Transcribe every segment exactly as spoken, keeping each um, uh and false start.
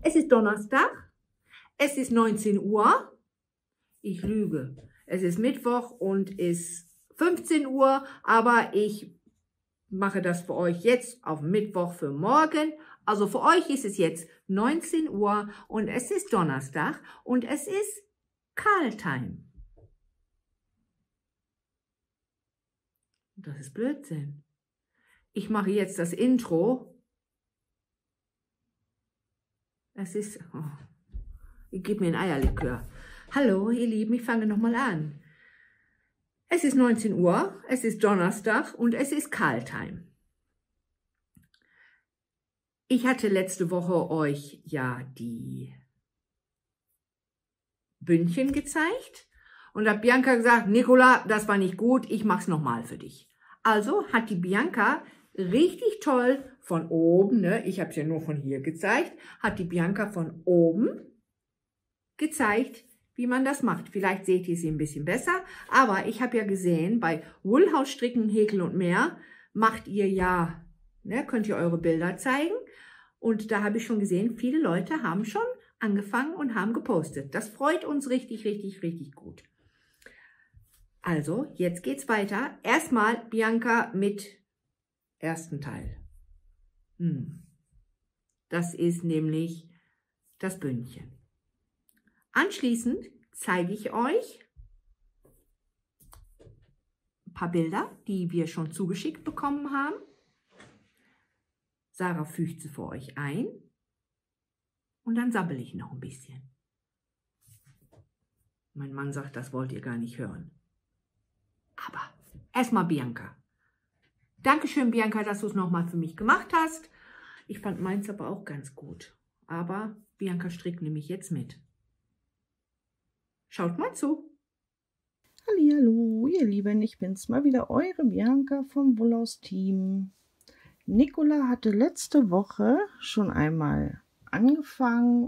Es ist Donnerstag, es ist neunzehn Uhr, ich lüge, es ist Mittwoch und ist fünfzehn Uhr, aber ich mache das für euch jetzt auf Mittwoch für morgen. Also für euch ist es jetzt neunzehn Uhr und es ist Donnerstag und es ist Karl-Time. Das ist Blödsinn. Ich mache jetzt das Intro. Es ist... Oh, ich gebe mir ein Eierlikör. Hallo, ihr Lieben, ich fange nochmal an. Es ist neunzehn Uhr, es ist Donnerstag und es ist Karl-Time. Ich hatte letzte Woche euch ja die Bündchen gezeigt und hat Bianca gesagt, Nicola, das war nicht gut, ich mach's nochmal für dich. Also hat die Bianca richtig toll von oben, ne, ich habe es ja nur von hier gezeigt, hat die Bianca von oben gezeigt, wie man das macht. Vielleicht seht ihr sie ein bisschen besser, aber ich habe ja gesehen, bei Woolhouse Stricken, Häkeln und mehr macht ihr ja, ne, könnt ihr eure Bilder zeigen und da habe ich schon gesehen, viele Leute haben schon angefangen und haben gepostet. Das freut uns richtig, richtig, richtig gut. Also, jetzt geht's weiter. Erstmal Bianca mit ersten Teil. Hm. Das ist nämlich das Bündchen. Anschließend zeige ich euch ein paar Bilder, die wir schon zugeschickt bekommen haben. Sarah fügt sie für euch ein und dann sabbel ich noch ein bisschen. Mein Mann sagt, das wollt ihr gar nicht hören. Aber erstmal Bianca. Dankeschön, Bianca, dass du es nochmal für mich gemacht hast. Ich fand meins aber auch ganz gut. Aber Bianca strickt nämlich jetzt mit. Schaut mal zu. Hallihallo, ihr Lieben, ich bin's mal wieder, eure Bianca vom Woolhouse Team. Nicola hatte letzte Woche schon einmal angefangen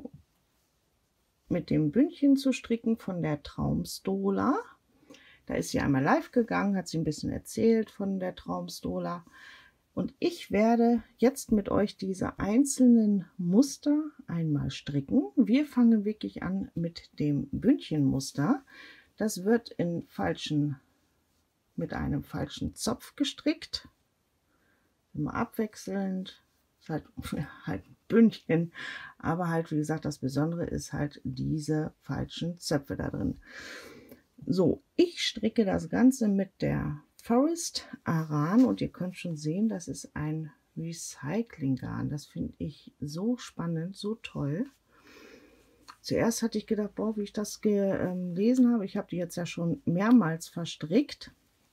mit dem Bündchen zu stricken von der Traumstola. Da ist sie einmal live gegangen, hat sie ein bisschen erzählt von der Traumstola. Und ich werde jetzt mit euch diese einzelnen Muster einmal stricken. Wir fangen wirklich an mit dem Bündchenmuster. Das wird in falschen, mit einem falschen Zopf gestrickt. Immer abwechselnd. Ist halt, halt ein Bündchen. Aber halt, wie gesagt, das Besondere ist halt diese falschen Zöpfe da drin. So, ich stricke das Ganze mit der Forest Aran und ihr könnt schon sehen, das ist ein Recycling-Garn. Das finde ich so spannend, so toll. Zuerst hatte ich gedacht, boah, wie ich das gelesen habe, ich habe die jetzt ja schon mehrmals verstrickt,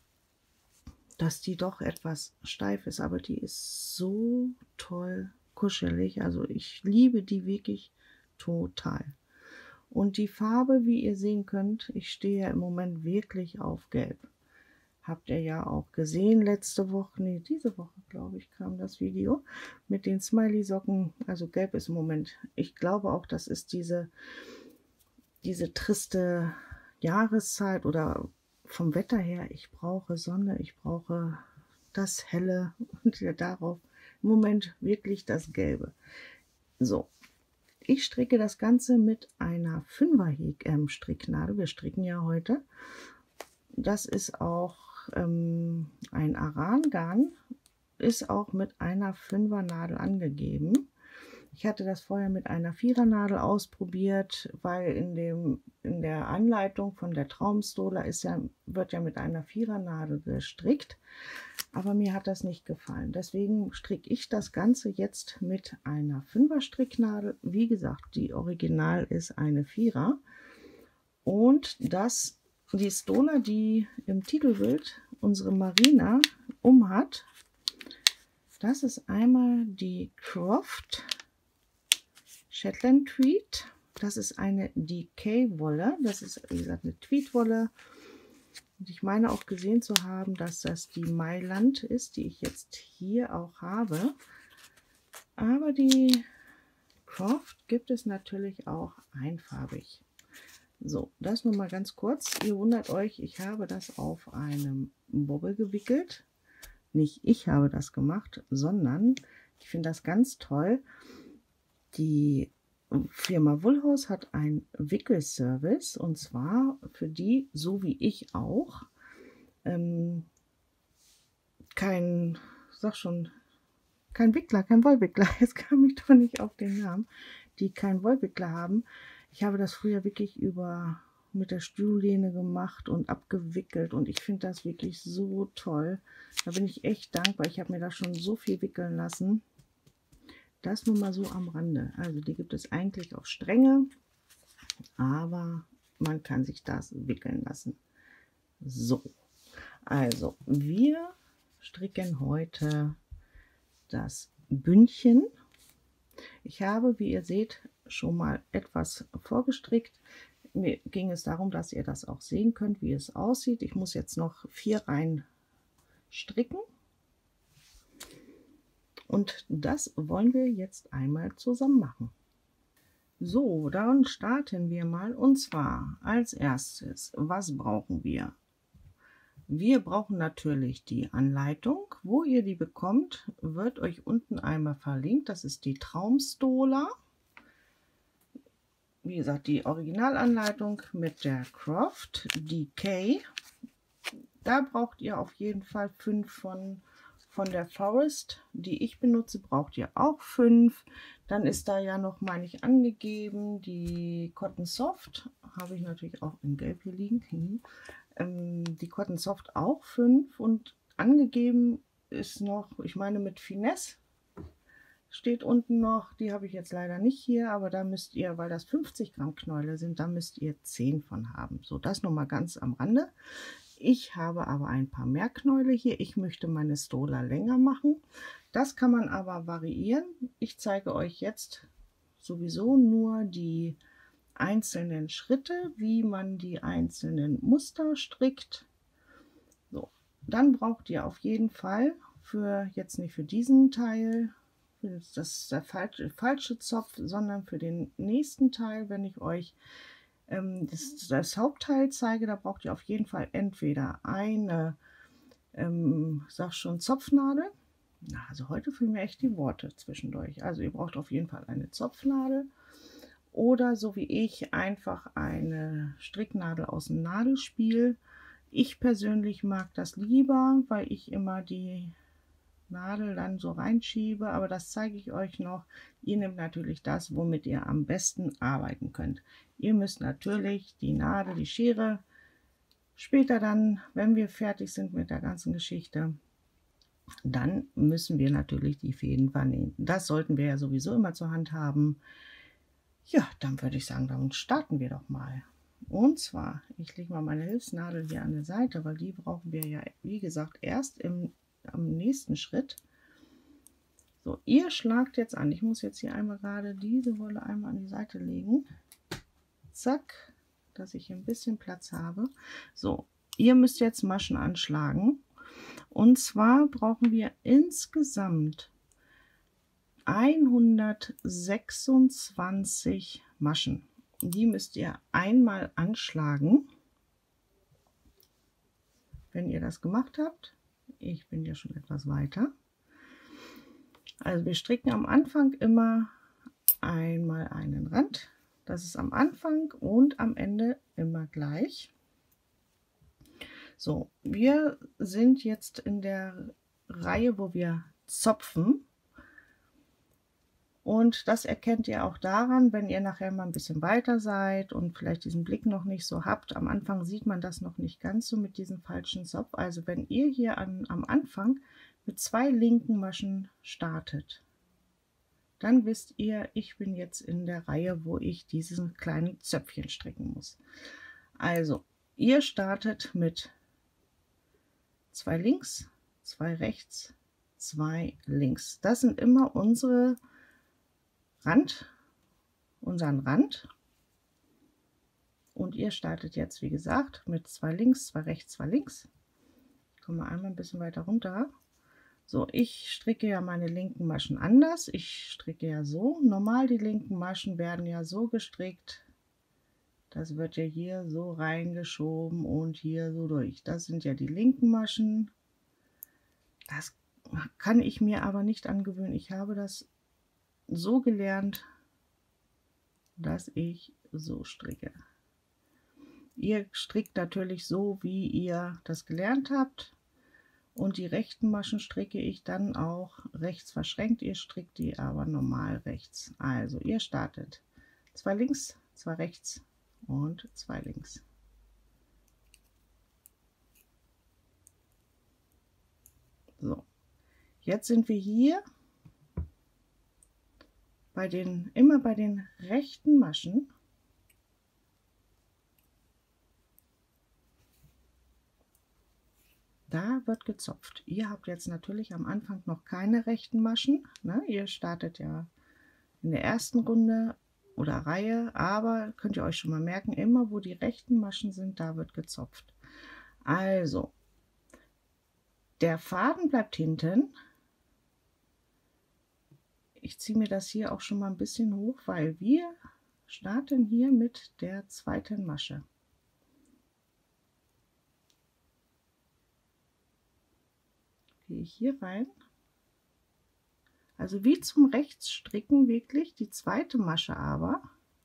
dass die doch etwas steif ist, aber die ist so toll kuschelig. Also ich liebe die wirklich total. Und die Farbe, wie ihr sehen könnt, ich stehe ja im Moment wirklich auf Gelb. Habt ihr ja auch gesehen letzte Woche, nee, diese Woche, glaube ich, kam das Video mit den Smiley-Socken. Also Gelb ist im Moment, ich glaube auch, das ist diese, diese triste Jahreszeit oder vom Wetter her. Ich brauche Sonne, ich brauche das Helle und ja, darauf im Moment wirklich das Gelbe. So. Ich stricke das Ganze mit einer Fünfer-Stricknadel. Wir stricken ja heute. Das ist auch ähm, ein Aran-Garn, ist auch mit einer Fünfer-Nadel angegeben. Ich hatte das vorher mit einer Vierer-Nadel ausprobiert, weil in, dem, in der Anleitung von der Traumstola ist ja, wird ja mit einer Vierer-Nadel gestrickt. Aber mir hat das nicht gefallen. Deswegen stricke ich das Ganze jetzt mit einer Fünfer-Stricknadel. Wie gesagt, die Original ist eine Vierer. Und das, die Stola, die im Titelbild unsere Marina umhat, das ist einmal die Croft Shetland Tweed. Das ist eine Decay-Wolle. Das ist, wie gesagt, eine Tweed-Wolle. Und ich meine auch gesehen zu haben, dass das die Mailand ist, die ich jetzt hier auch habe. Aber die Croft gibt es natürlich auch einfarbig. So, das nur mal ganz kurz. Ihr wundert euch, ich habe das auf einem Bobbel gewickelt. Nicht ich habe das gemacht, sondern ich finde das ganz toll. Die Firma Woolhouse hat einen Wickelservice, und zwar für die, so wie ich auch, ähm, kein, sag schon, kein Wickler, kein Wollwickler, jetzt kam ich doch nicht auf den Namen, die keinen Wollwickler haben. Ich habe das früher wirklich über mit der Stuhllehne gemacht und abgewickelt, und ich finde das wirklich so toll. Da bin ich echt dankbar. Ich habe mir da schon so viel wickeln lassen. Das nur mal so am Rande. Also die gibt es eigentlich auf Stränge, aber man kann sich das wickeln lassen. So, also wir stricken heute das Bündchen. Ich habe, wie ihr seht, schon mal etwas vorgestrickt. Mir ging es darum, dass ihr das auch sehen könnt, wie es aussieht. Ich muss jetzt noch vier Reihen stricken. Und das wollen wir jetzt einmal zusammen machen. So, dann starten wir mal. Und zwar als erstes, was brauchen wir? Wir brauchen natürlich die Anleitung. Wo ihr die bekommt, wird euch unten einmal verlinkt. Das ist die Traumstola. Wie gesagt, die Originalanleitung mit der Croft, die Kay. Da braucht ihr auf jeden Fall fünf von, von der Forest. Die ich benutze, braucht ihr auch fünf. Dann ist da ja noch, meine ich, angegeben, die Cotton Soft. Habe ich natürlich auch in Gelb hier liegen. Ähm, die Cotton Soft auch fünf. Und angegeben ist noch, ich meine mit Finesse, steht unten noch, die habe ich jetzt leider nicht hier, aber da müsst ihr, weil das fünfzig Gramm Knäule sind, da müsst ihr zehn von haben. So, das nur mal ganz am Rande. Ich habe aber ein paar mehr Knäule hier. Ich möchte meine Stola länger machen. Das kann man aber variieren. Ich zeige euch jetzt sowieso nur die einzelnen Schritte, wie man die einzelnen Muster strickt. So, dann braucht ihr auf jeden Fall für, jetzt nicht für diesen Teil, das ist der falsche, falsche Zopf, sondern für den nächsten Teil, wenn ich euch ähm, das, das Hauptteil zeige, da braucht ihr auf jeden Fall entweder eine, ähm, sag schon, Zopfnadel. Na, also heute fehlen mir echt die Worte zwischendurch. Also ihr braucht auf jeden Fall eine Zopfnadel oder so wie ich einfach eine Stricknadel aus dem Nadelspiel. Ich persönlich mag das lieber, weil ich immer die Nadel dann so reinschiebe, aber das zeige ich euch noch. Ihr nehmt natürlich das, womit ihr am besten arbeiten könnt. Ihr müsst natürlich die Nadel, die Schere später dann, wenn wir fertig sind mit der ganzen Geschichte, dann müssen wir natürlich die Fäden vernähen. Das sollten wir ja sowieso immer zur Hand haben. Ja, dann würde ich sagen, dann starten wir doch mal. Und zwar, ich lege mal meine Hilfsnadel hier an der Seite, weil die brauchen wir ja, wie gesagt, erst im am nächsten Schritt. So, ihr schlagt jetzt an. Ich muss jetzt hier einmal gerade diese Wolle einmal an die Seite legen. Zack, dass ich hier ein bisschen Platz habe. So, ihr müsst jetzt Maschen anschlagen. Und zwar brauchen wir insgesamt hundertsechsundzwanzig Maschen. Die müsst ihr einmal anschlagen. Wenn ihr das gemacht habt, ich bin ja schon etwas weiter. Also wir stricken am Anfang immer einmal einen Rand. Das ist am Anfang und am Ende immer gleich. So, wir sind jetzt in der Reihe, wo wir zopfen. Und das erkennt ihr auch daran, wenn ihr nachher mal ein bisschen weiter seid und vielleicht diesen Blick noch nicht so habt. Am Anfang sieht man das noch nicht ganz so mit diesem falschen Zopf. Also wenn ihr hier an, am Anfang mit zwei linken Maschen startet, dann wisst ihr, ich bin jetzt in der Reihe, wo ich diesen kleinen Zöpfchen stricken muss. Also ihr startet mit zwei links, zwei rechts, zwei links. Das sind immer unsere Rand, unseren Rand, und ihr startet jetzt, wie gesagt, mit zwei links, zwei rechts, zwei links. Ich komme einmal ein bisschen weiter runter. So, ich stricke ja meine linken Maschen anders. Ich stricke ja so. Normal die linken Maschen werden ja so gestrickt. Das wird ja hier so reingeschoben und hier so durch. Das sind ja die linken Maschen. Das kann ich mir aber nicht angewöhnen. Ich habe das so gelernt, dass ich so stricke. Ihr strickt natürlich so, wie ihr das gelernt habt. Und die rechten Maschen stricke ich dann auch rechts verschränkt. Ihr strickt die aber normal rechts. Also ihr startet zwei links, zwei rechts und zwei links. So, jetzt sind wir hier bei den, immer bei den rechten Maschen. Da wird gezopft. Ihr habt jetzt natürlich am Anfang noch keine rechten Maschen, ne? Ihr startet ja in der ersten Runde oder Reihe, aber könnt ihr euch schon mal merken, immer wo die rechten Maschen sind, da wird gezopft. Also, der Faden bleibt hinten. Ich ziehe mir das hier auch schon mal ein bisschen hoch, weil wir starten hier mit der zweiten Masche. Gehe ich hier rein, also wie zum Rechtsstricken wirklich die zweite Masche, aber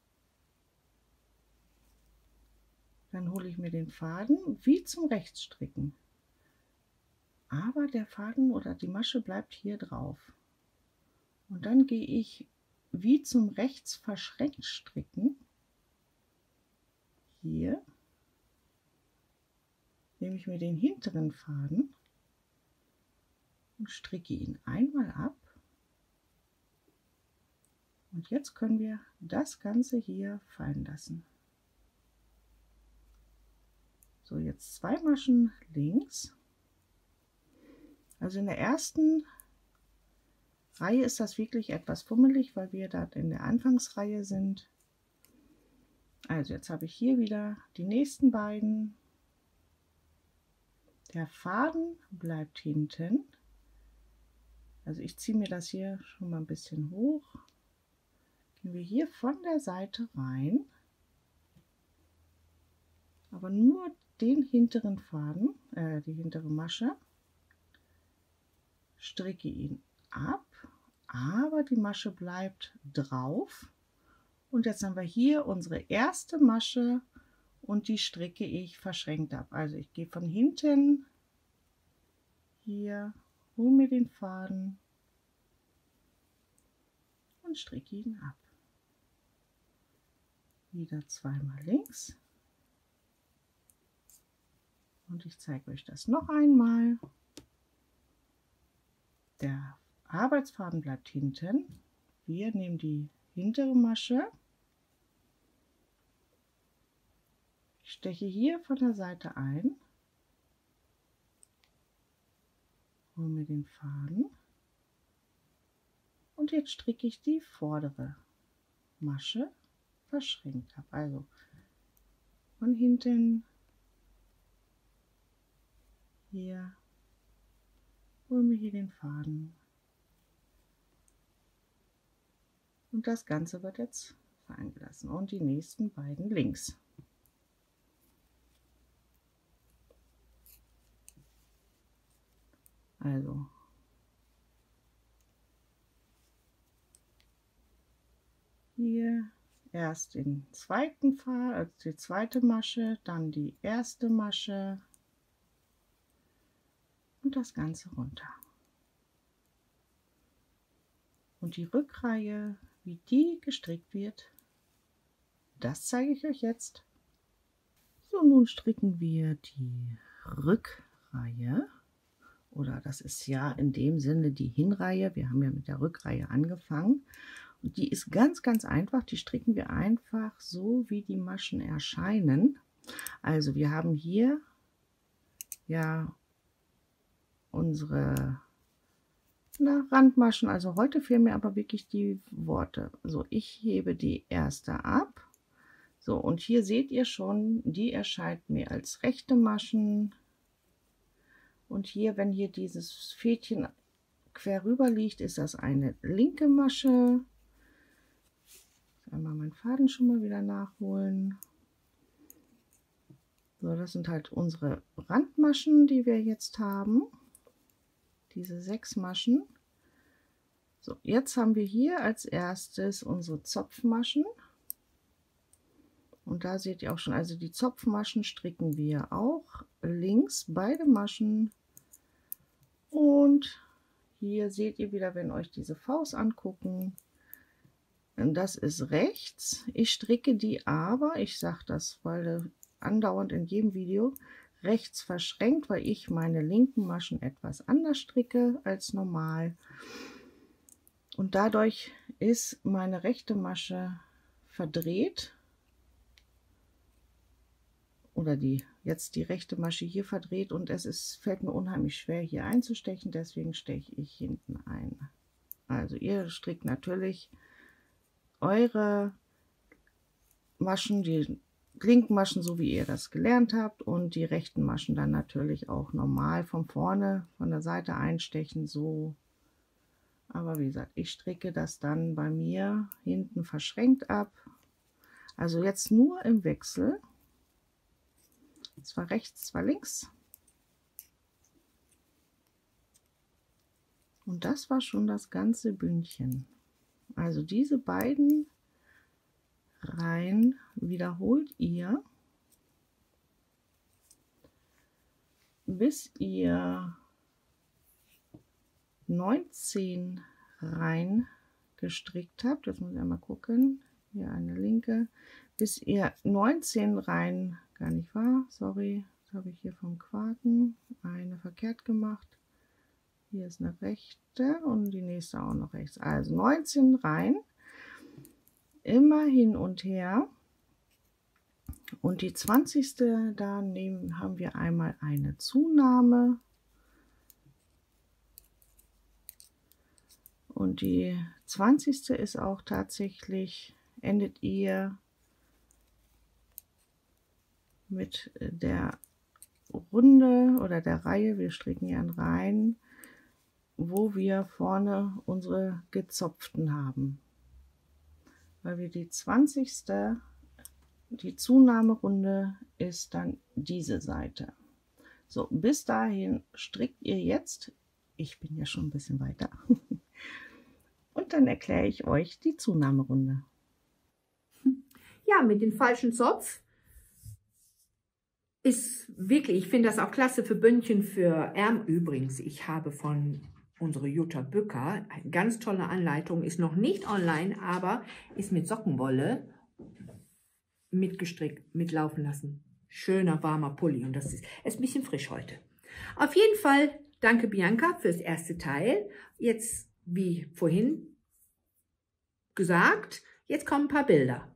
dann hole ich mir den Faden wie zum Rechtsstricken, aber der Faden oder die Masche bleibt hier drauf und dann gehe ich wie zum Rechts verschränkt stricken. Hier nehme ich mir den hinteren Faden und stricke ihn einmal ab. Und jetzt können wir das Ganze hier fallen lassen. So, jetzt zwei Maschen links. Also in der ersten Reihe ist das wirklich etwas fummelig, weil wir da in der Anfangsreihe sind. Also jetzt habe ich hier wieder die nächsten beiden. Der Faden bleibt hinten. Also ich ziehe mir das hier schon mal ein bisschen hoch. Gehen wir hier von der Seite rein, aber nur den hinteren Faden, äh, die hintere Masche, stricke ihn ab, aber die Masche bleibt drauf. Und jetzt haben wir hier unsere erste Masche und die stricke ich verschränkt ab. Also ich gehe von hinten hier, hole mir den Faden und stricke ihn ab. Wieder zweimal links. Und ich zeige euch das noch einmal. Der Arbeitsfaden bleibt hinten. Wir nehmen die hintere Masche. Ich steche hier von der Seite ein. Hole mir den Faden. Und jetzt stricke ich die vordere Masche verschränkt ab. Also von hinten hier, hole mir hier den Faden. Und das Ganze wird jetzt fallen gelassen. Und die nächsten beiden links. Also hier erst den zweiten Faden, also die zweite Masche, dann die erste Masche und das Ganze runter. Und die Rückreihe, wie die gestrickt wird, das zeige ich euch jetzt. So, nun stricken wir die Rückreihe, oder das ist ja in dem Sinne die Hinreihe. Wir haben ja mit der Rückreihe angefangen. Und die ist ganz, ganz einfach. Die stricken wir einfach so, wie die Maschen erscheinen. Also wir haben hier ja unsere na, Randmaschen. Also heute fehlen mir aber wirklich die Worte. So, ich hebe die erste ab. So, und hier seht ihr schon, die erscheint mir als rechte Maschen. Und hier, wenn hier dieses Fädchen quer rüber liegt, ist das eine linke Masche. Einmal meinen Faden schon mal wieder nachholen. So, das sind halt unsere Randmaschen, die wir jetzt haben. Diese sechs Maschen. So, jetzt haben wir hier als erstes unsere Zopfmaschen. Und da seht ihr auch schon, also die Zopfmaschen stricken wir auch links, beide Maschen. Und hier seht ihr wieder, wenn euch diese Faust angucken, das ist rechts. Ich stricke die aber, ich sage das, weil andauernd in jedem Video, rechts verschränkt, weil ich meine linken Maschen etwas anders stricke als normal. Und dadurch ist meine rechte Masche verdreht. Oder die jetzt die rechte Masche hier verdreht und es ist, fällt mir unheimlich schwer hier einzustechen, deswegen steche ich hinten ein. Also ihr strickt natürlich eure Maschen, die linken Maschen, so wie ihr das gelernt habt, und die rechten Maschen dann natürlich auch normal von vorne, von der Seite einstechen, so. Aber wie gesagt, ich stricke das dann bei mir hinten verschränkt ab. Also jetzt nur im Wechsel. Zwar rechts, zwar links. Und das war schon das ganze Bündchen. Also diese beiden Reihen wiederholt ihr, bis ihr neunzehn Reihen gestrickt habt. Jetzt muss ich einmal gucken. Hier eine linke. Bis ihr neunzehn Reihen, gar nicht wahr, sorry, das habe ich hier vom Quaken eine verkehrt gemacht. Hier ist eine rechte und die nächste auch noch rechts. Also neunzehn Reihen, immer hin und her. Und die zwanzigste, da nehmen, haben wir einmal eine Zunahme. Und die zwanzigste ist auch tatsächlich, endet ihr mit der Runde oder der Reihe, wir stricken ja in Reihen, wo wir vorne unsere gezopften haben. Weil wir die zwanzigste, die Zunahmerunde ist dann diese Seite. So, bis dahin strickt ihr jetzt, ich bin ja schon ein bisschen weiter, und dann erkläre ich euch die Zunahmerunde. Ja, mit dem falschen Zopf ist wirklich, ich finde das auch klasse für Bündchen, für Ärmel. Übrigens, ich habe von unserer Jutta Bücker eine ganz tolle Anleitung, ist noch nicht online, aber ist mit Sockenwolle mitgestrickt, mitlaufen lassen. Schöner, warmer Pulli und das ist, ist ein bisschen frisch heute. Auf jeden Fall danke Bianca fürs erste Teil. Jetzt, wie vorhin gesagt, jetzt kommen ein paar Bilder.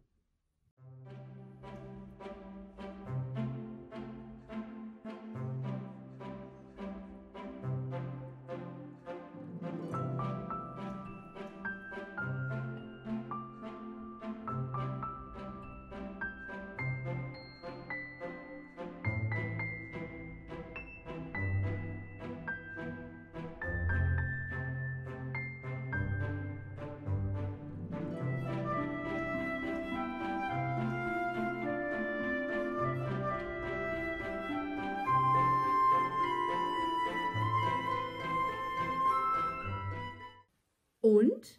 Und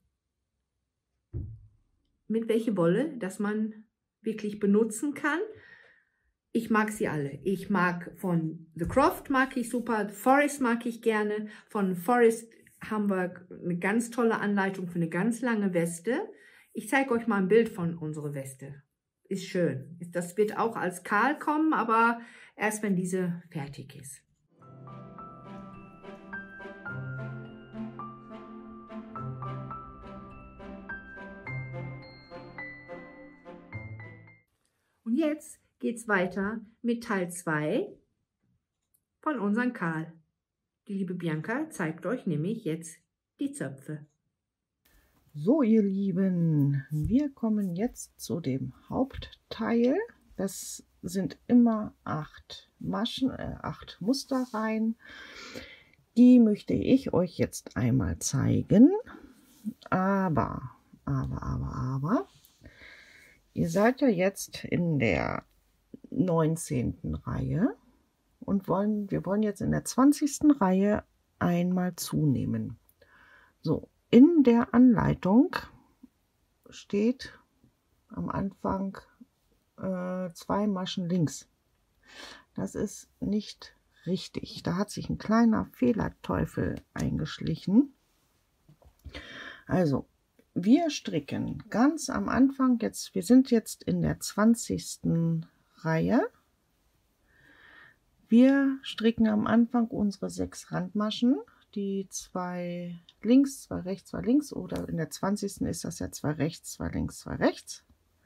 mit welcher Wolle, dass man wirklich benutzen kann. Ich mag sie alle. Ich mag von The Croft mag ich super, Forest mag ich gerne. Von Forest haben wir eine ganz tolle Anleitung für eine ganz lange Weste. Ich zeige euch mal ein Bild von unserer Weste. Ist schön. Das wird auch als kahl kommen, aber erst wenn diese fertig ist. Und jetzt geht es weiter mit Teil zwei von unserem Karl. Die liebe Bianca zeigt euch nämlich jetzt die Zöpfe. So, ihr Lieben, wir kommen jetzt zu dem Hauptteil. Das sind immer acht Maschen, äh, acht Musterreihen. Die möchte ich euch jetzt einmal zeigen. Aber, aber, aber, aber, ihr seid ja jetzt in der neunzehnten Reihe und wollen, wir wollen jetzt in der zwanzigsten Reihe einmal zunehmen. So, in der Anleitung steht am Anfang äh, zwei Maschen links. Das ist nicht richtig. Da hat sich ein kleiner Fehlerteufel eingeschlichen. Also, wir stricken ganz am Anfang, jetzt, wir sind jetzt in der zwanzigsten Reihe. Wir stricken am Anfang unsere sechs Randmaschen, die zwei links, zwei rechts, zwei links, oder in der zwanzigsten ist das ja zwei rechts, zwei links, zwei rechts.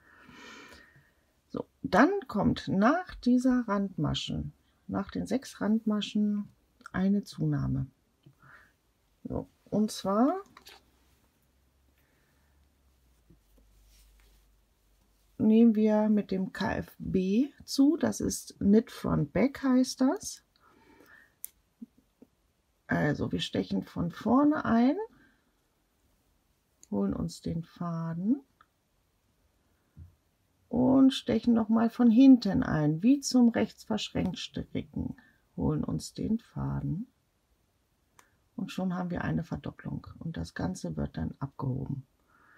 So, dann kommt nach dieser Randmaschen, nach den sechs Randmaschen, eine Zunahme. So, und zwar nehmen wir mit dem K F B zu, das ist Knit Front Back heißt das. Also wir stechen von vorne ein, holen uns den Faden und stechen noch mal von hinten ein, wie zum rechts verschränkt stricken, holen uns den Faden und schon haben wir eine Verdopplung und das Ganze wird dann abgehoben.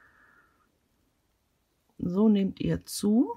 So nehmt ihr zu,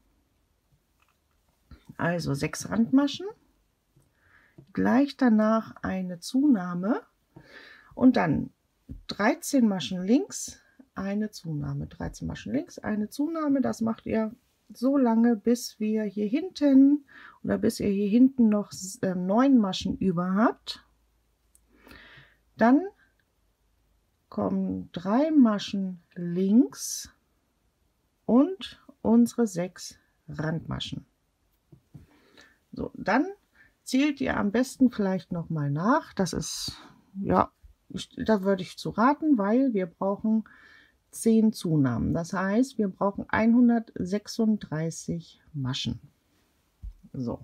also sechs Randmaschen, gleich danach eine Zunahme und dann dreizehn Maschen links, eine Zunahme, dreizehn Maschen links, eine Zunahme. Das macht ihr so lange, bis wir hier hinten oder bis ihr hier hinten noch neun Maschen über habt. Dann kommen drei Maschen links und unsere sechs Randmaschen. So, dann zählt ihr am besten vielleicht noch mal nach. Das ist, ja, ich, da würde ich zu raten, weil wir brauchen zehn Zunahmen. Das heißt, wir brauchen hundertsechsunddreißig Maschen. So.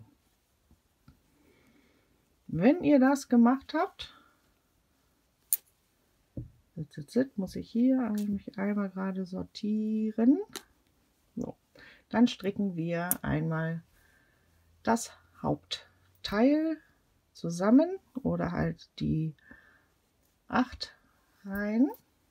Wenn ihr das gemacht habt, muss ich hier mich einmal gerade sortieren. So. Dann stricken wir einmal das Hauptteil zusammen oder halt die acht Reihen.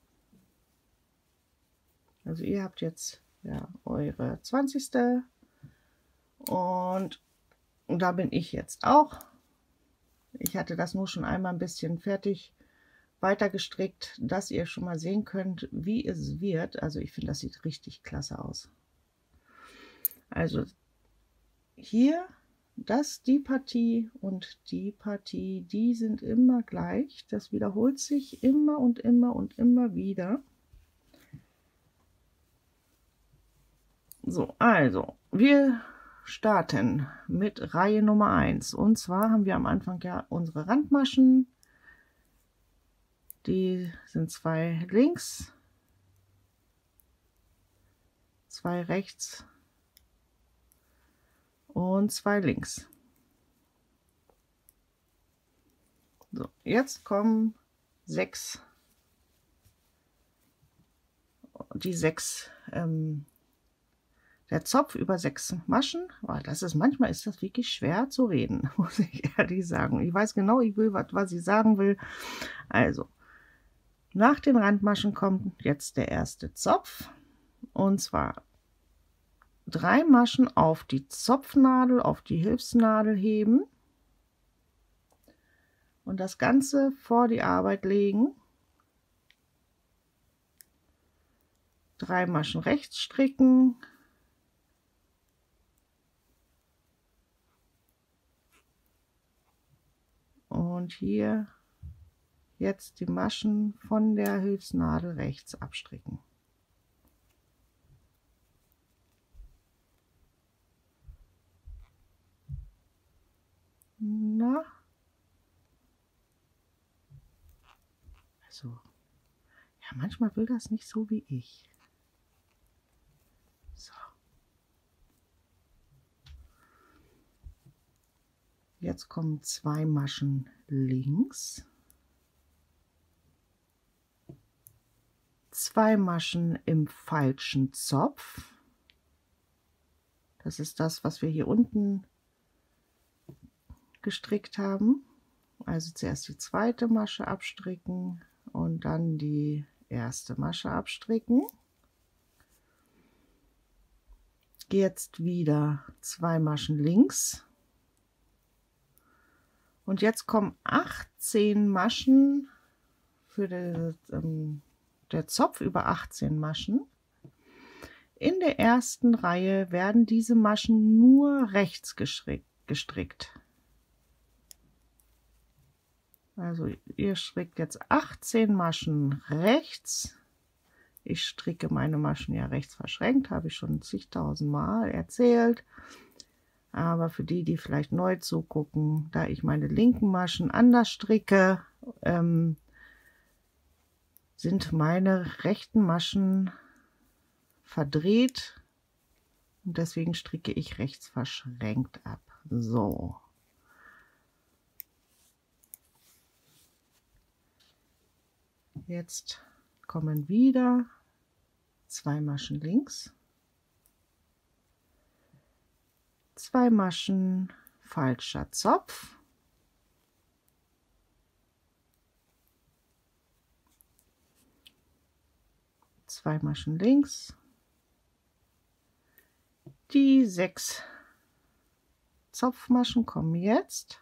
Also ihr habt jetzt ja eure zwanzigste und, und da bin ich jetzt auch. Ich hatte das nur schon einmal ein bisschen fertig weiter gestrickt, dass ihr schon mal sehen könnt, wie es wird. Also ich finde, das sieht richtig klasse aus. Also hier, das, die Partie und die Partie, die sind immer gleich. Das wiederholt sich immer und immer und immer wieder. So, also wir starten mit Reihe Nummer eins. Und zwar haben wir am Anfang ja unsere Randmaschen. Die sind zwei links, zwei rechts und zwei links. So, jetzt kommen sechs, die sechs, ähm, der Zopf über sechs Maschen. Oh, das ist, manchmal ist das wirklich schwer zu reden, muss ich ehrlich sagen. Ich weiß genau, ich will, was, was ich sagen will. Also, nach den Randmaschen kommt jetzt der erste Zopf, und zwar drei Maschen auf die Zopfnadel, auf die Hilfsnadel heben und das Ganze vor die Arbeit legen. Drei Maschen rechts stricken. Und hier jetzt die Maschen von der Hilfsnadel rechts abstricken. Na, also, ja, manchmal will das nicht so wie ich. So. Jetzt kommen zwei Maschen links. Zwei Maschen im falschen Zopf. Das ist das, was wir hier unten gestrickt haben. Also zuerst die zweite Masche abstricken und dann die erste Masche abstricken. gehe jetzt wieder zwei Maschen links. Und jetzt kommen achtzehn Maschen für den, ähm, der Zopf über achtzehn Maschen. In der ersten Reihe werden diese Maschen nur rechts gestrickt. Also ihr strickt jetzt achtzehn Maschen rechts. Ich stricke meine Maschen ja rechts verschränkt, habe ich schon zigtausend Mal erzählt. Aber für die, die vielleicht neu zugucken, da ich meine linken Maschen anders stricke, ähm, sind meine rechten Maschen verdreht und deswegen stricke ich rechts verschränkt ab. So. Jetzt kommen wieder zwei Maschen links, zwei Maschen falscher Zopf, zwei Maschen links, die sechs Zopfmaschen kommen jetzt,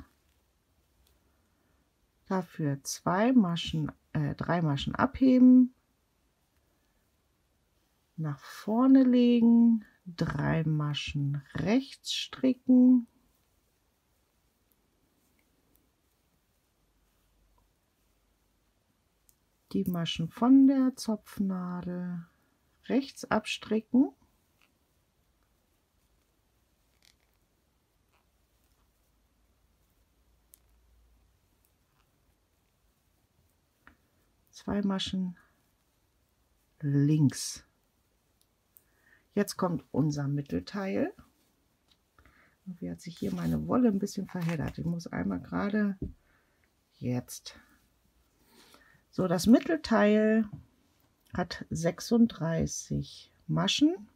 dafür zwei Maschen, äh, drei Maschen abheben, nach vorne legen, drei Maschen rechts stricken, die Maschen von der Zopfnadel rechts abstricken, zwei Maschen links. Jetzt kommt unser Mittelteil. Und wie hat sich hier meine Wolle ein bisschen verheddert? Ich muss einmal gerade jetzt. So, das Mittelteil hat sechsunddreißig Maschen.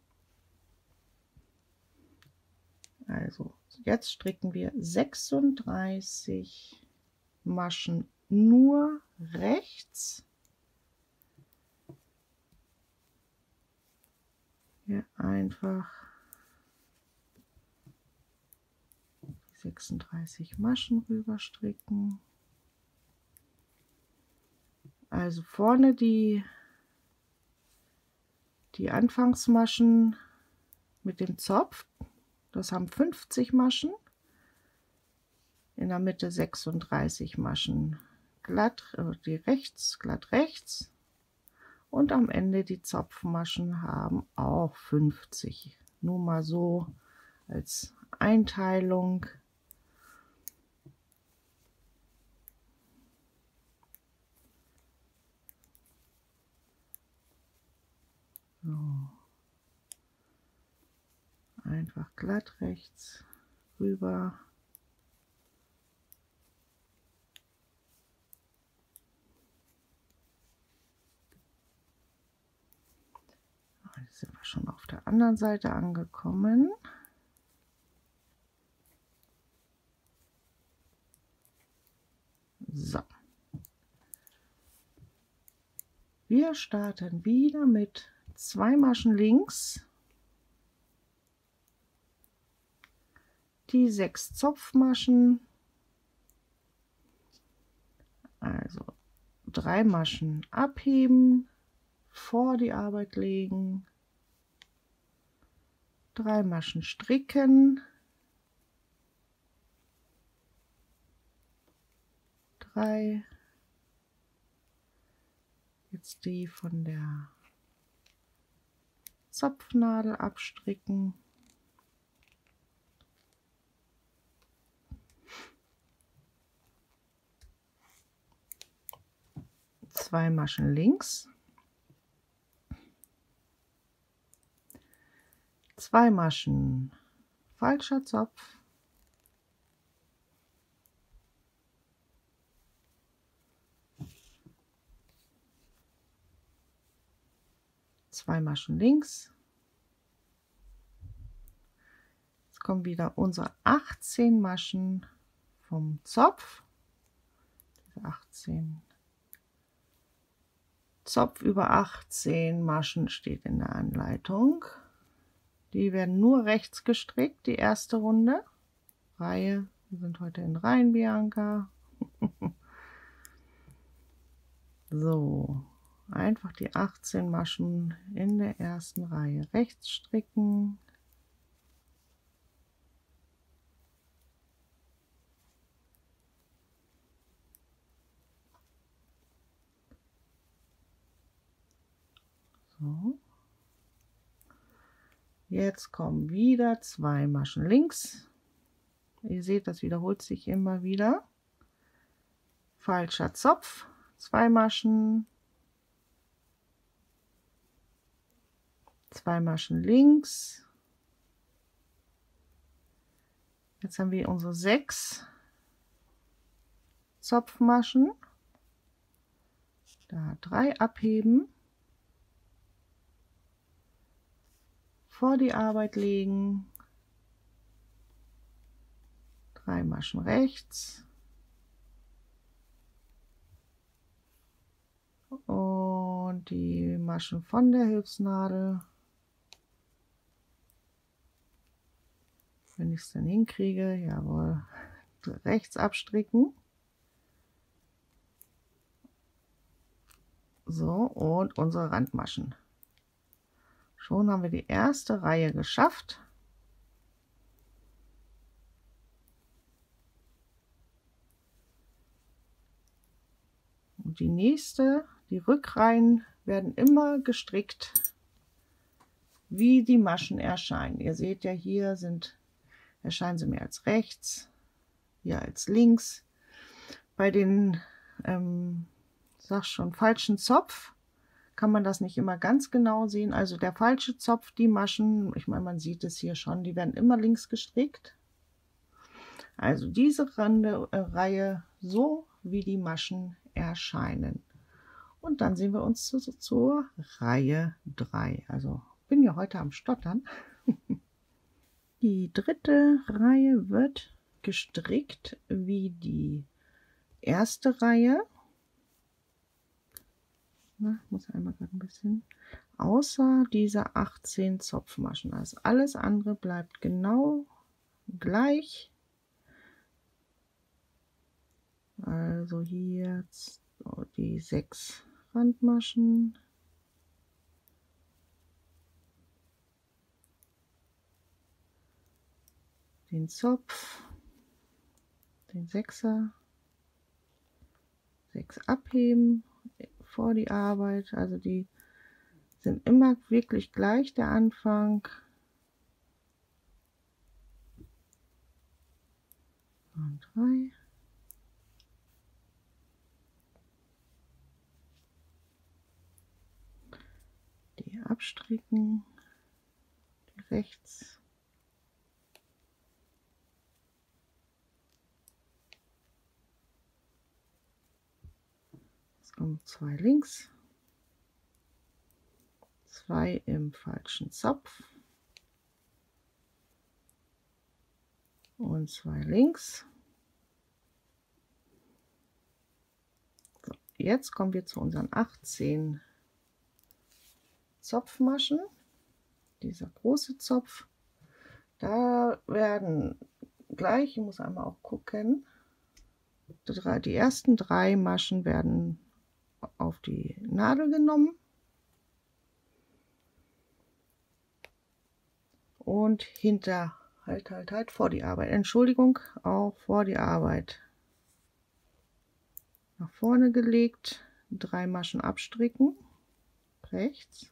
Also jetzt stricken wir sechsunddreißig Maschen nur rechts. Hier einfach sechsunddreißig Maschen rüber stricken. Also vorne die, die Anfangsmaschen mit dem Zopf, das haben fünfzig Maschen. In der Mitte sechsunddreißig Maschen glatt, die rechts, glatt rechts. Und am Ende die Zopfmaschen haben auch fünfzig. Nur mal so als Einteilung. So. Einfach glatt rechts rüber. Jetzt sind wir schon auf der anderen Seite angekommen. So. Wir starten wieder mit zwei Maschen links, die sechs Zopfmaschen, also drei Maschen abheben, vor die Arbeit legen, drei Maschen stricken, drei, jetzt die von der Zopfnadel abstricken, zwei Maschen links, zwei Maschen falscher Zopf, zwei Maschen links. Jetzt kommen wieder unsere achtzehn Maschen vom Zopf. Diese achtzehn Zopf über achtzehn Maschen steht in der Anleitung. Die werden nur rechts gestrickt, die erste Runde. Reihe, wir sind heute in Reihen, Bianca. So, einfach die achtzehn Maschen in der ersten Reihe rechts stricken. So. Jetzt kommen wieder zwei Maschen links. Ihr seht, das wiederholt sich immer wieder. Falscher Zopf, zwei Maschen, zwei Maschen links. Jetzt haben wir unsere sechs Zopfmaschen. Da drei abheben, vor die Arbeit legen, drei Maschen rechts und die Maschen von der Hilfsnadel, wenn ich es dann hinkriege, jawohl, rechts abstricken. So, und unsere Randmaschen. Schon haben wir die erste Reihe geschafft. Und die nächste, die Rückreihen werden immer gestrickt, wie die Maschen erscheinen. Ihr seht ja, hier sind, erscheinen sie mir als rechts, hier als links. Bei den, ähm, sag schon, falschen Zopf kann man das nicht immer ganz genau sehen. Also der falsche Zopf, die Maschen, ich meine, man sieht es hier schon, die werden immer links gestrickt. Also diese Rande, äh, Reihe so, wie die Maschen erscheinen. Und dann sehen wir uns zu, zur Reihe drei. Also bin ja heute am Stottern. Die dritte Reihe wird gestrickt wie die erste Reihe. Na, ich muss einmal gerade ein bisschen, außer diese achtzehn Zopfmaschen. Also alles andere bleibt genau gleich. Also hier jetzt so die sechs Randmaschen. Den Zopf, den Sechser, sechs abheben vor die Arbeit, also die sind immer wirklich gleich, der Anfang. Und drei. Die abstricken, die rechts. Es kommen zwei links. Zwei im falschen Zopf und zwei links. So, jetzt kommen wir zu unseren achtzehn Zopfmaschen. Dieser große Zopf, da werden gleich, ich muss einmal auch gucken, die ersten drei Maschen werden auf die Nadel genommen. Und hinter, halt, halt, halt, vor die Arbeit. Entschuldigung, auch vor die Arbeit. Nach vorne gelegt, drei Maschen abstricken, rechts.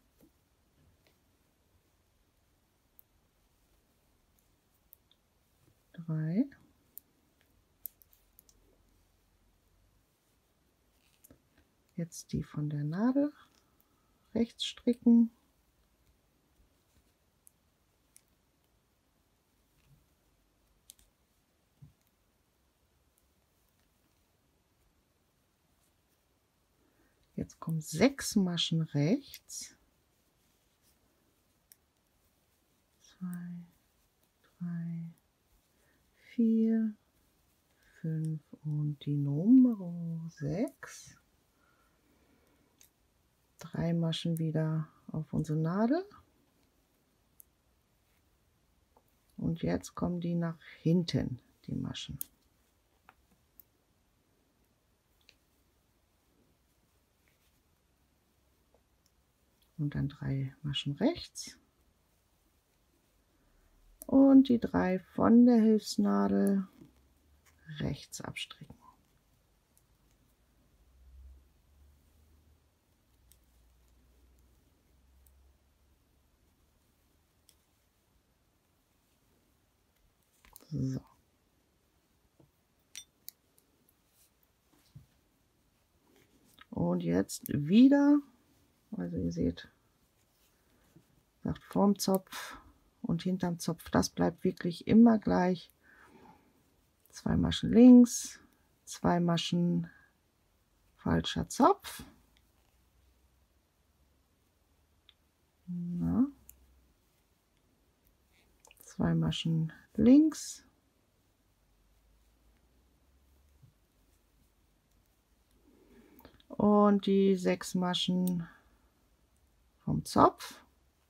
Drei. Jetzt die von der Nadel, rechts stricken. Jetzt kommen sechs Maschen rechts. Zwei, drei, vier, fünf und die Nummer sechs. Drei Maschen wieder auf unsere Nadel. Und jetzt kommen die nach hinten, die Maschen. Und dann drei Maschen rechts. Und die drei von der Hilfsnadel rechts abstricken. So. Und jetzt wieder, also ihr seht, sagt vorm Zopf und hinterm Zopf, das bleibt wirklich immer gleich. Zwei Maschen links, zwei Maschen falscher Zopf. Na. Zwei Maschen links. Und die sechs Maschen vom Zopf.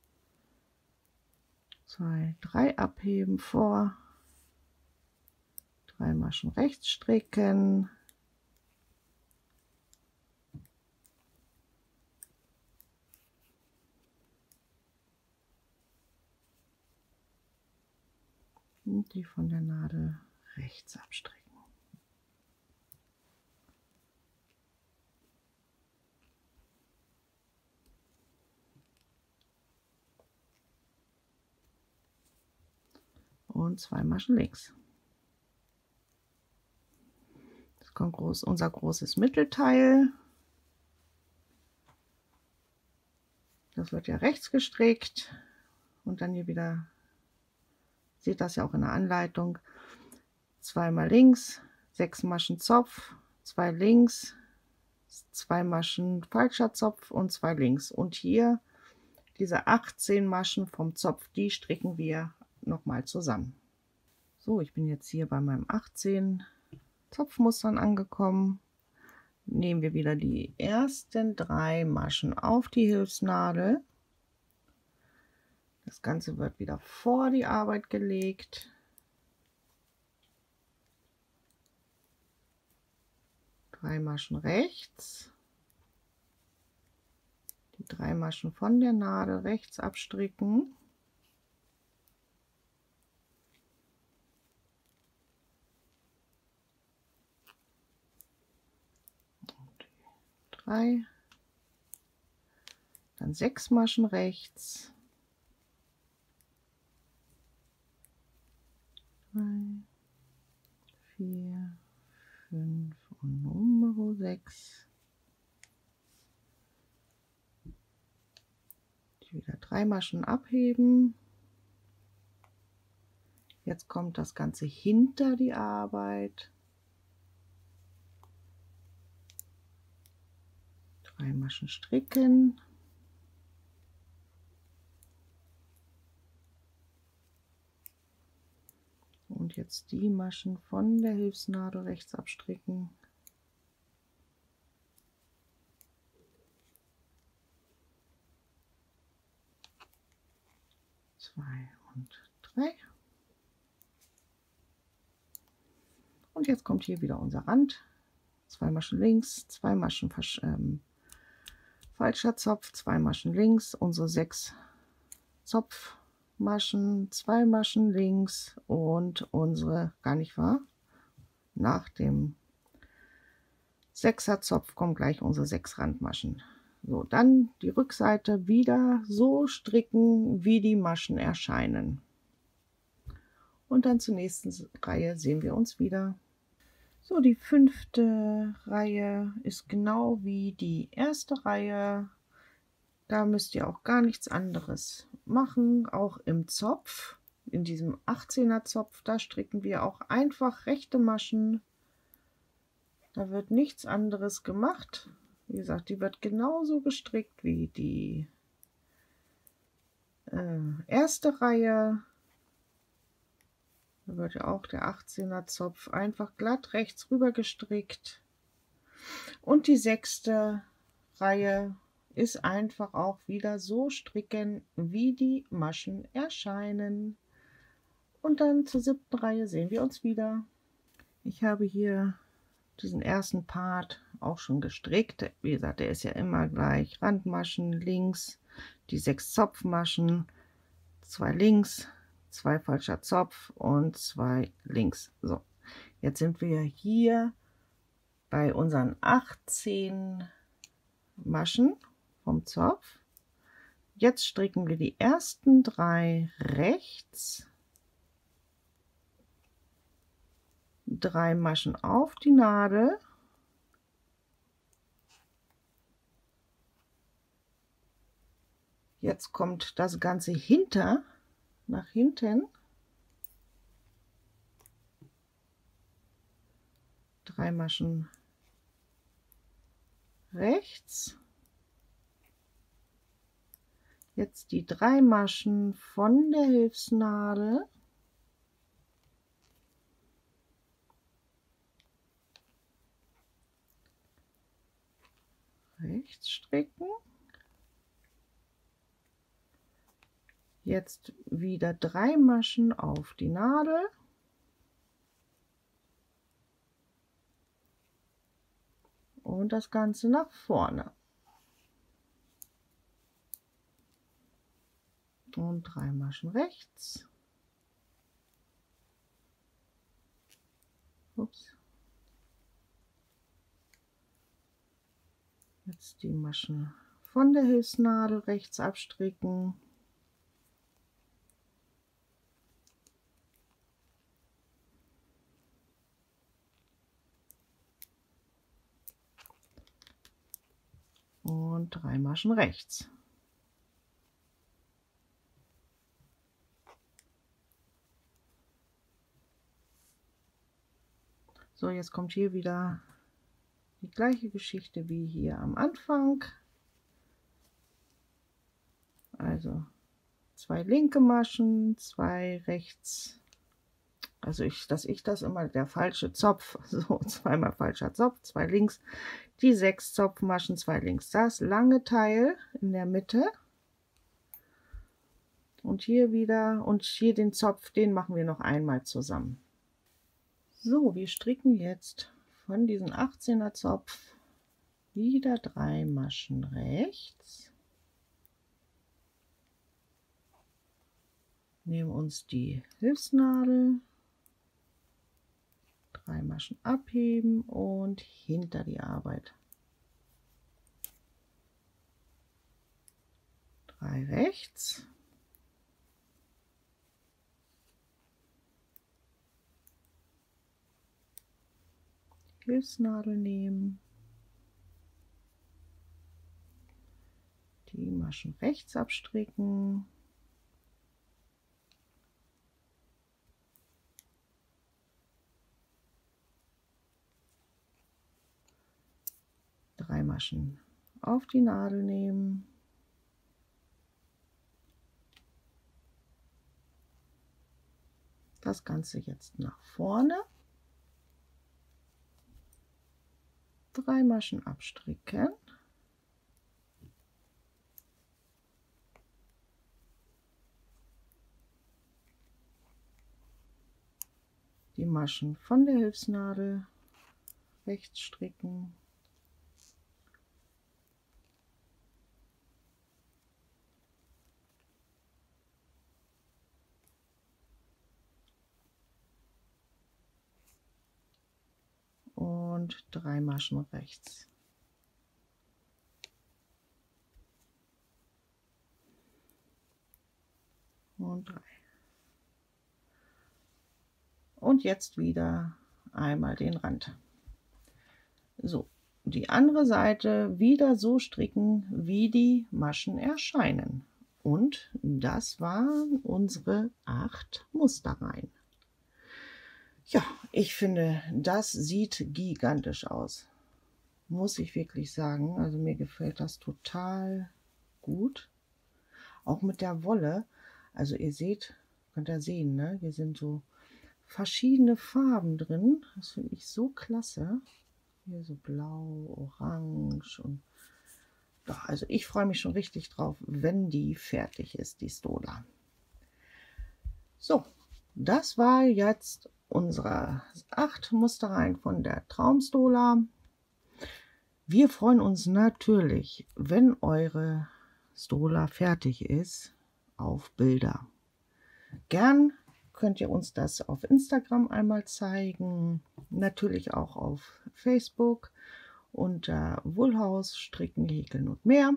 Zwei, drei abheben vor. Drei Maschen rechts stricken. Und die von der Nadel rechts abstricken. Und zwei Maschen links. Jetzt kommt groß, unser großes Mittelteil. Das wird ja rechts gestrickt und dann hier wieder, seht das ja auch in der Anleitung, zweimal links, sechs Maschen Zopf, zwei links, zwei Maschen falscher Zopf und zwei links. Und hier diese achtzehn Maschen vom Zopf, die stricken wir nochmal zusammen. So, ich bin jetzt hier bei meinem achtzehn Zopfmustern angekommen. Nehmen wir wieder die ersten drei Maschen auf die Hilfsnadel. Das Ganze wird wieder vor die Arbeit gelegt. Drei Maschen rechts. Die drei Maschen von der Nadel rechts abstricken. Drei. Dann sechs Maschen rechts. Drei, vier, fünf und Nummer sechs. Wieder drei Maschen abheben. Jetzt kommt das Ganze hinter die Arbeit. Drei Maschen stricken. Und jetzt die Maschen von der Hilfsnadel rechts abstricken. Zwei und drei. Und jetzt kommt hier wieder unser Rand. Zwei Maschen links, zwei Maschen ähm, falscher Zopf, zwei Maschen links, unsere sechs Zopfmaschen, zwei Maschen links und unsere, gar nicht wahr, nach dem sechser Zopf kommen gleich unsere sechs Randmaschen. So, dann die Rückseite wieder so stricken, wie die Maschen erscheinen. Und dann zur nächsten Reihe sehen wir uns wieder. So, die fünfte Reihe ist genau wie die erste Reihe. Da müsst ihr auch gar nichts anderes machen. Auch im Zopf, in diesem achtzehner Zopf, da stricken wir auch einfach rechte Maschen. Da wird nichts anderes gemacht. Wie gesagt, die wird genauso gestrickt wie die äh, erste Reihe. Da wird ja auch der achtzehner Zopf einfach glatt rechts rüber gestrickt. Und die sechste Reihe ist einfach auch wieder so stricken, wie die Maschen erscheinen. und dann zur siebten Reihe sehen wir uns wieder. Ich habe hier diesen ersten Part auch schon gestrickt. Wie gesagt, der ist ja immer gleich. Randmaschen links, die sechs Zopfmaschen, zwei links, zwei falscher Zopf und zwei links. So, jetzt sind wir hier bei unseren achtzehn Maschen vom Zopf. Jetzt stricken wir die ersten drei rechts, drei Maschen auf die Nadel, jetzt kommt das Ganze hinter, nach hinten, drei Maschen rechts, jetzt die drei Maschen von der Hilfsnadel, rechts stricken, jetzt wieder drei Maschen auf die Nadel, und das Ganze nach vorne und drei Maschen rechts. Ups. Jetzt die Maschen von der Hilfsnadel rechts abstricken. Und drei Maschen rechts. So, jetzt kommt hier wieder die gleiche Geschichte wie hier am Anfang. Also zwei linke Maschen, zwei rechts. Also ich, dass ich das immer der falsche Zopf, so zweimal falscher Zopf, zwei links, die sechs Zopfmaschen, zwei links, das lange Teil in der Mitte und hier wieder und hier den Zopf, den machen wir noch einmal zusammen. So, wir stricken jetzt von diesem achtzehner Zopf wieder drei Maschen rechts, nehmen uns die Hilfsnadel, drei Maschen abheben und hinter die Arbeit. Drei rechts. Hilfsnadel nehmen. Die Maschen rechts abstricken. Drei Maschen auf die Nadel nehmen, das Ganze jetzt nach vorne, drei Maschen abstricken, die Maschen von der Hilfsnadel rechts stricken, und drei Maschen rechts. Und drei. Und jetzt wieder einmal den Rand. So, die andere Seite wieder so stricken, wie die Maschen erscheinen. Und das waren unsere acht Musterreihen. Ja, ich finde, das sieht gigantisch aus. Muss ich wirklich sagen. Also mir gefällt das total gut. Auch mit der Wolle. Also ihr seht, könnt ihr sehen, ne? Hier sind so verschiedene Farben drin. Das finde ich so klasse. Hier so blau, orange und doch, also ich freue mich schon richtig drauf, wenn die fertig ist, die Stola. So, das war jetzt unsere acht Musterreihen von der Traumstola. Wir freuen uns natürlich, wenn eure Stola fertig ist, auf Bilder. Gern könnt ihr uns das auf Instagram einmal zeigen, natürlich auch auf Facebook unter Wollhaus Stricken, Häkeln und mehr.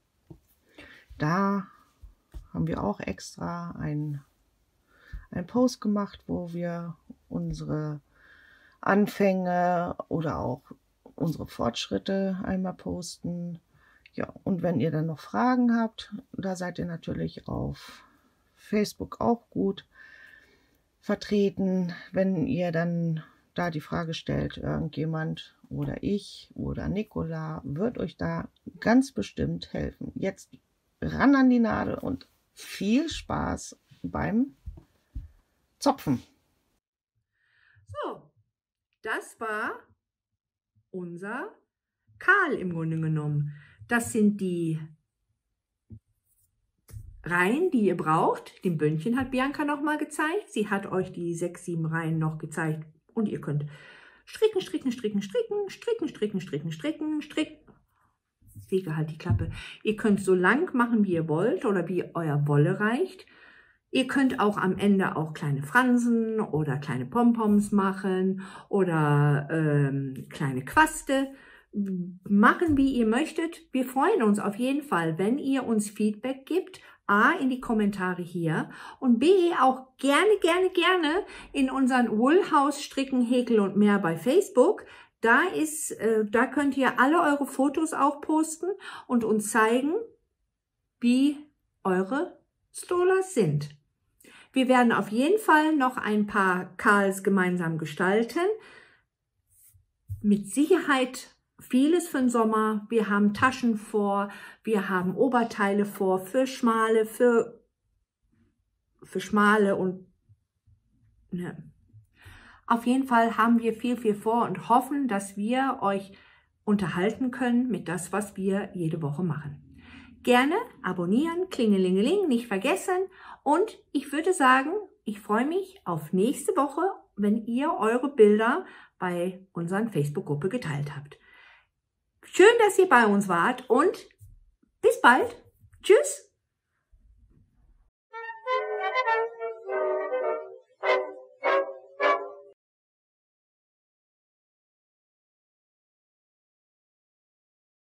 Da haben wir auch extra ein, ein Post gemacht, wo wir unsere Anfänge oder auch unsere Fortschritte einmal posten. Ja, und wenn ihr dann noch Fragen habt, da seid ihr natürlich auf Facebook auch gut vertreten. Wenn ihr dann da die Frage stellt, irgendjemand oder ich oder Nicola wird euch da ganz bestimmt helfen. Jetzt ran an die Nadel und viel Spaß beim Zopfen. So, das war unser Karl im Grunde genommen. Das sind die Reihen, die ihr braucht. Den Bündchen hat Bianca nochmal gezeigt. Sie hat euch die sechs, sieben Reihen noch gezeigt. Und ihr könnt stricken, stricken, stricken, stricken, stricken, stricken, stricken, stricken, stricken. Lege halt die Klappe. Ihr könnt so lang machen, wie ihr wollt oder wie euer Wolle reicht. Ihr könnt auch am Ende auch kleine Fransen oder kleine Pompoms machen oder ähm, kleine Quaste. Machen, wie ihr möchtet. Wir freuen uns auf jeden Fall, wenn ihr uns Feedback gibt. A, in die Kommentare hier und B, auch gerne, gerne, gerne in unseren Wollhaus Stricken, Häkel und mehr bei Facebook. Da ist, äh, da könnt ihr alle eure Fotos auch posten und uns zeigen, wie eure Stolas sind. Wir werden auf jeden Fall noch ein paar Karls gemeinsam gestalten. Mit Sicherheit vieles für den Sommer. Wir haben Taschen vor, wir haben Oberteile vor für schmale, für, für schmale und ne. Auf jeden Fall haben wir viel, viel vor und hoffen, dass wir euch unterhalten können mit das, was wir jede Woche machen. Gerne abonnieren, Klingelingeling, nicht vergessen und ich würde sagen, ich freue mich auf nächste Woche, wenn ihr eure Bilder bei unserer Facebook-Gruppe geteilt habt. Schön, dass ihr bei uns wart und bis bald. Tschüss.